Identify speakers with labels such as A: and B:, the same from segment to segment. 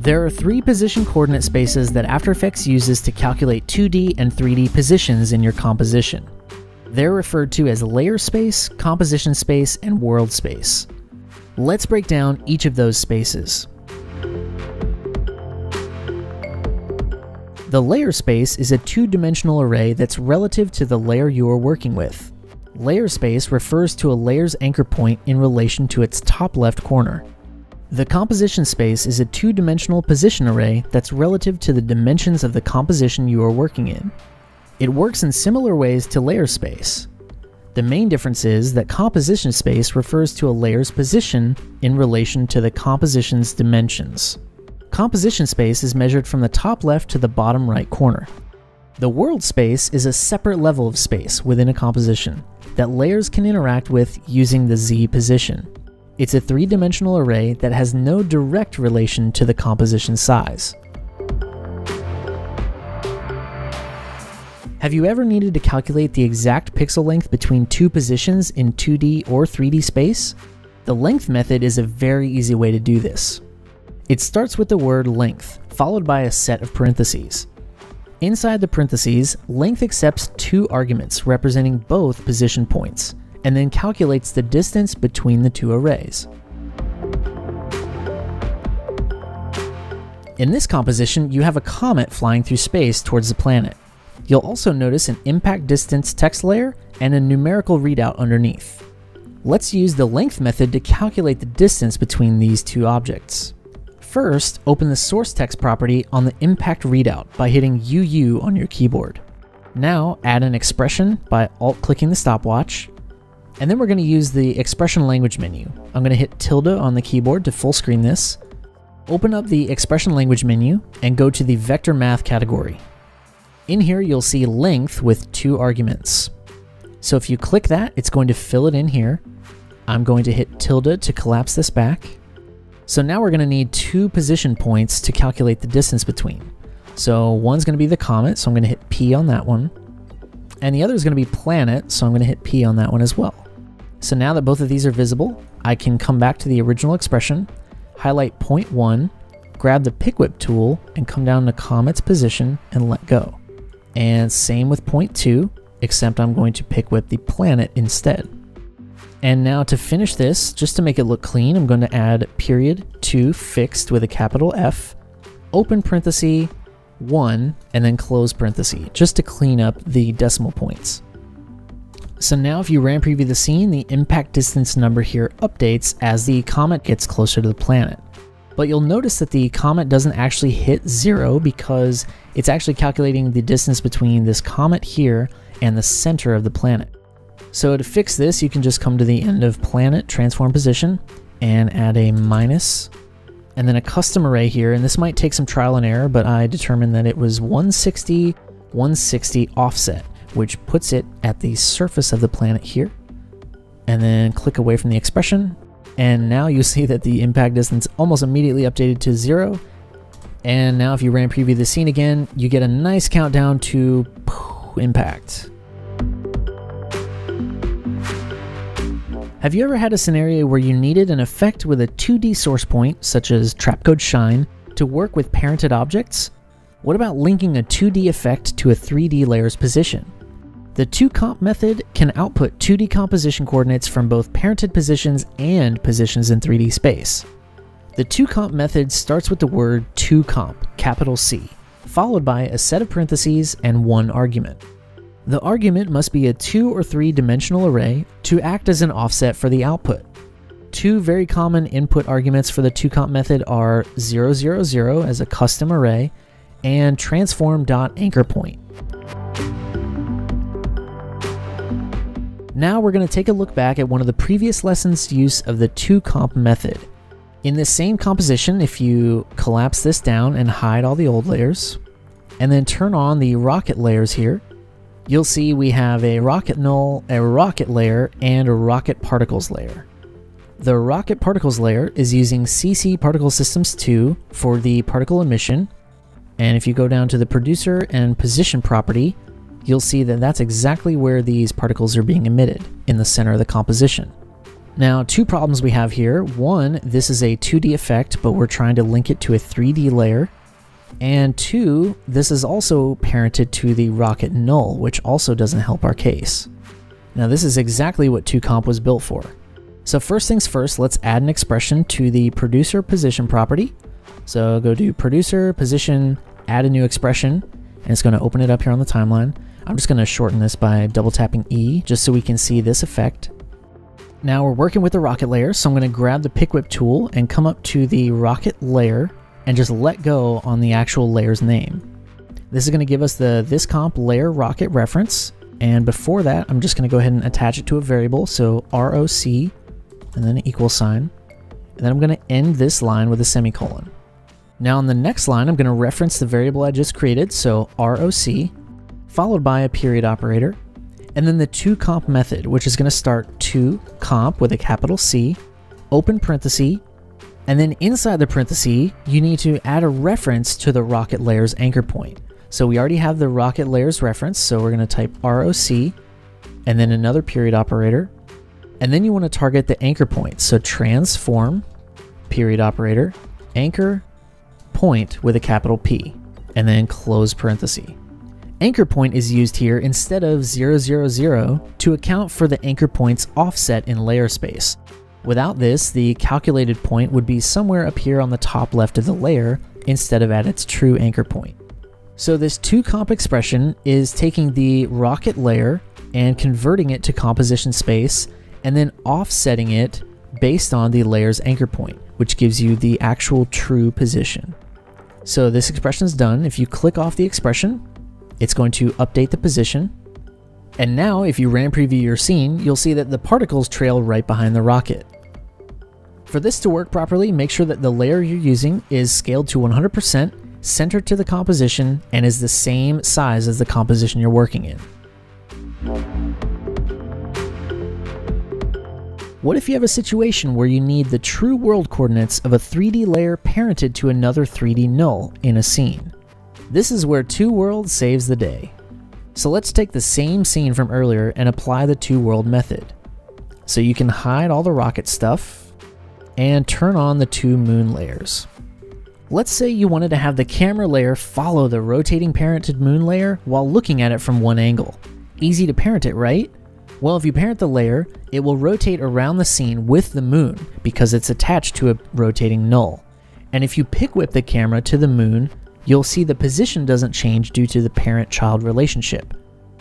A: There are three position coordinate spaces that After Effects uses to calculate 2D and 3D positions in your composition. They're referred to as layer space, composition space, and world space. Let's break down each of those spaces. The layer space is a two-dimensional array that's relative to the layer you are working with. Layer space refers to a layer's anchor point in relation to its top left corner. The composition space is a two-dimensional position array that's relative to the dimensions of the composition you are working in. It works in similar ways to layer space. The main difference is that composition space refers to a layer's position in relation to the composition's dimensions. Composition space is measured from the top left to the bottom right corner. The world space is a separate level of space within a composition that layers can interact with using the Z position. It's a three-dimensional array that has no direct relation to the composition size. Have you ever needed to calculate the exact pixel length between two positions in 2D or 3D space? The length method is a very easy way to do this. It starts with the word length, followed by a set of parentheses. Inside the parentheses, length accepts two arguments representing both position points, and then calculates the distance between the two arrays. In this composition, you have a comet flying through space towards the planet. You'll also notice an impact distance text layer and a numerical readout underneath. Let's use the length method to calculate the distance between these two objects. First, open the source text property on the impact readout by hitting UU on your keyboard. Now add an expression by alt-clicking the stopwatch. And then we're going to use the expression language menu. I'm going to hit tilde on the keyboard to full screen this. Open up the expression language menu and go to the vector math category. In here you'll see length with two arguments. So if you click that, it's going to fill it in here. I'm going to hit tilde to collapse this back. So now we're going to need two position points to calculate the distance between. So one's going to be the comet, so I'm going to hit P on that one. And the other is going to be planet, so I'm going to hit P on that one as well. So now that both of these are visible, I can come back to the original expression, highlight point 1, grab the pick whip tool, and come down to comet's position and let go. And same with point 2, except I'm going to pick whip the planet instead. And now to finish this, just to make it look clean, I'm going to add period 2 fixed with a capital F, open parenthesis, 1, and then close parenthesis, just to clean up the decimal points. So now if you RAM preview the scene, the impact distance number here updates as the comet gets closer to the planet. But you'll notice that the comet doesn't actually hit 0 because it's actually calculating the distance between this comet here and the center of the planet. So to fix this, you can just come to the end of planet transform position and add a minus and then a custom array here. And this might take some trial and error, but I determined that it was 160, 160 offset, which puts it at the surface of the planet here. And then click away from the expression. And now you see that the impact distance almost immediately updated to 0. And now if you RAM preview the scene again, you get a nice countdown to impact. Have you ever had a scenario where you needed an effect with a 2D source point, such as Trapcode Shine, to work with parented objects? What about linking a 2D effect to a 3D layer's position? The toComp method can output 2D composition coordinates from both parented positions and positions in 3D space. The toComp method starts with the word toComp, capital C, followed by a set of parentheses and one argument. The argument must be a 2 or 3 dimensional array to act as an offset for the output. Two very common input arguments for the toComp method are 000 as a custom array and transform.anchorPoint. Now we're going to take a look back at one of the previous lessons' use of the toComp method. In this same composition, if you collapse this down and hide all the old layers, and then turn on the rocket layers here, you'll see we have a rocket null, a rocket layer, and a rocket particles layer. The rocket particles layer is using CC Particle Systems 2 for the particle emission, and if you go down to the producer and position property, you'll see that that's exactly where these particles are being emitted, in the center of the composition. Now, two problems we have here. One, this is a 2D effect, but we're trying to link it to a 3D layer. And two, this is also parented to the rocket null, which also doesn't help our case. Now, this is exactly what toComp was built for. So first things first, let's add an expression to the producer position property. So go to producer position, add a new expression, and it's going to open it up here on the timeline. I'm just going to shorten this by double tapping E just so we can see this effect. Now we're working with the rocket layer, so I'm going to grab the pick whip tool and come up to the rocket layer and just let go on the actual layer's name. This is going to give us the toComp layer rocket reference, and before that I'm just going to go ahead and attach it to a variable, so ROC and then an equal sign, and then I'm going to end this line with a semicolon. Now on the next line I'm going to reference the variable I just created, so ROC, followed by a period operator, and then the toComp method, which is going to start toComp with a capital C, open parenthesis, and then inside the parenthesis, you need to add a reference to the rocket layer's anchor point. So we already have the rocket layer's reference, so we're going to type ROC, and then another period operator, and then you want to target the anchor point. So transform, period operator, anchor point with a capital P, and then close parenthesis. Anchor point is used here instead of 000 to account for the anchor point's offset in layer space. Without this, the calculated point would be somewhere up here on the top left of the layer instead of at its true anchor point. So this toComp expression is taking the rocket layer and converting it to composition space and then offsetting it based on the layer's anchor point, which gives you the actual true position. So this expression is done. If you click off the expression, it's going to update the position. And now if you RAM preview your scene, you'll see that the particles trail right behind the rocket. For this to work properly, make sure that the layer you're using is scaled to 100%, centered to the composition, and is the same size as the composition you're working in. What if you have a situation where you need the true world coordinates of a 3D layer parented to another 3D null in a scene? This is where toWorld saves the day. So let's take the same scene from earlier and apply the toWorld method. So you can hide all the rocket stuff and turn on the two moon layers. Let's say you wanted to have the camera layer follow the rotating parented moon layer while looking at it from one angle. Easy to parent it, right? Well, if you parent the layer, it will rotate around the scene with the moon because it's attached to a rotating null. And if you pick whip the camera to the moon, you'll see the position doesn't change due to the parent-child relationship.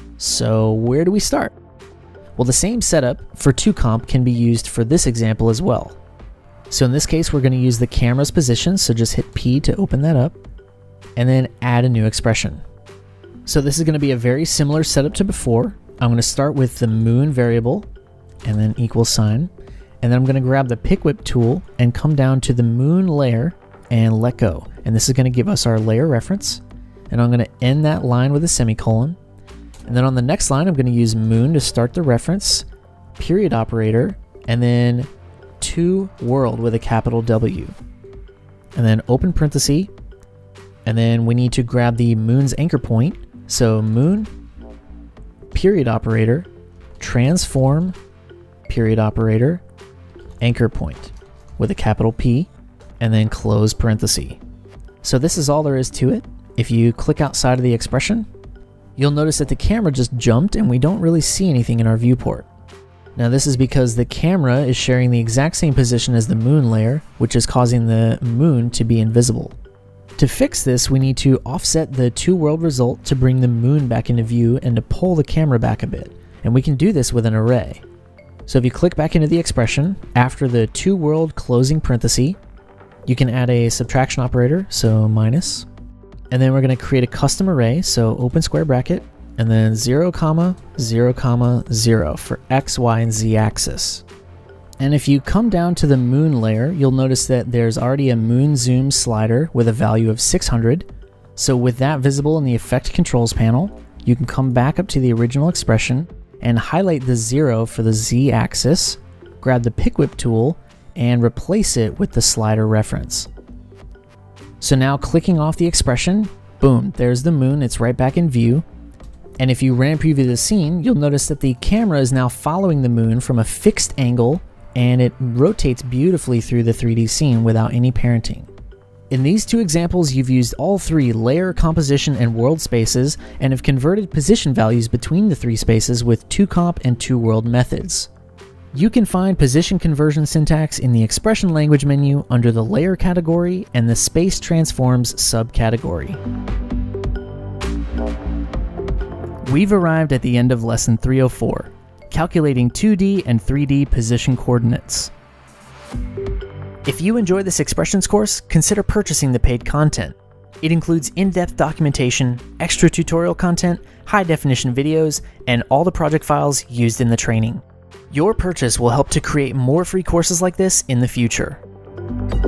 A: So where do we start? Well, the same setup for toComp can be used for this example as well. So in this case, we're going to use the camera's position, so just hit P to open that up, and then add a new expression. So this is going to be a very similar setup to before. I'm going to start with the moon variable, and then equal sign, and then I'm going to grab the pick whip tool and come down to the moon layer and let go. And this is going to give us our layer reference, and I'm going to end that line with a semicolon. And then on the next line, I'm going to use moon to start the reference, period operator, and then toWorld with a capital W. And then open parenthesis, and then we need to grab the moon's anchor point. So moon, period operator, transform, period operator, anchor point with a capital P, and then close parenthesis. So this is all there is to it. If you click outside of the expression, you'll notice that the camera just jumped and we don't really see anything in our viewport. Now this is because the camera is sharing the exact same position as the moon layer, which is causing the moon to be invisible. To fix this, we need to offset the toWorld result to bring the moon back into view and to pull the camera back a bit. And we can do this with an array. So if you click back into the expression, after the toWorld closing parenthesis, you can add a subtraction operator, so minus. And then we're going to create a custom array, so open square bracket, and then 0, 0, 0 for X, Y, and Z axis. And if you come down to the moon layer, you'll notice that there's already a moon zoom slider with a value of 600. So with that visible in the effect controls panel, you can come back up to the original expression and highlight the 0 for the Z axis, grab the pick whip tool, and replace it with the slider reference. So now clicking off the expression, boom, there's the moon, it's right back in view. And if you RAM preview the scene, you'll notice that the camera is now following the moon from a fixed angle and it rotates beautifully through the 3D scene without any parenting. In these two examples, you've used all three layer, composition, and world spaces, and have converted position values between the three spaces with toComp and toWorld methods. You can find position conversion syntax in the expression language menu under the layer category and the space transforms subcategory. We've arrived at the end of lesson 304, calculating 2D and 3D position coordinates. If you enjoy this expressions course, consider purchasing the paid content. It includes in-depth documentation, extra tutorial content, high-definition videos, and all the project files used in the training. Your purchase will help to create more free courses like this in the future.